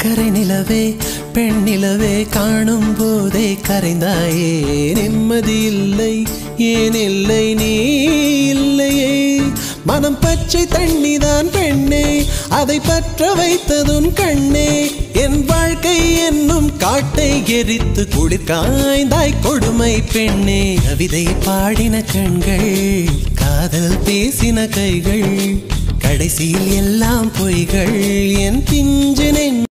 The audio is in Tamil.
கரை நிலவே பெண் நிலவே காணும் போதே கரைந்தாயே நிம்மதி இல்லை ஏன் இல்லை நீ இல்லையே மனம் பச்சை தண்ணிதான் பெண்ணே அதை பற்ற வைத்ததுன் கண்ணே என் வாழ்க்கை என்னும் காட்டை எரித்து குளிர் காய்ந்தாய் கொடுமை பெண்ணே கவிதை பாடின கண்கள் காதல் பேசின கைகள் கடைசியில் எல்லாம் பொய்கள் என் பிஞ்சு